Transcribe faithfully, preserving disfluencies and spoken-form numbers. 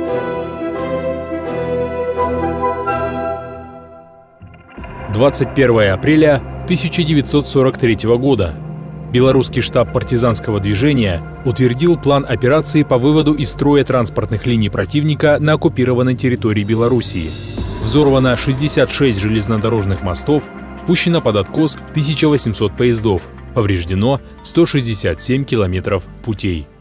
двадцать первое апреля тысяча девятьсот сорок третьего года. Белорусский штаб партизанского движения утвердил план операции по выводу из строя транспортных линий противника на оккупированной территории Белоруссии. Взорвано шестьдесят шесть железнодорожных мостов, пущено под откос тысяча восемьсот поездов, повреждено сто шестьдесят семь километров путей.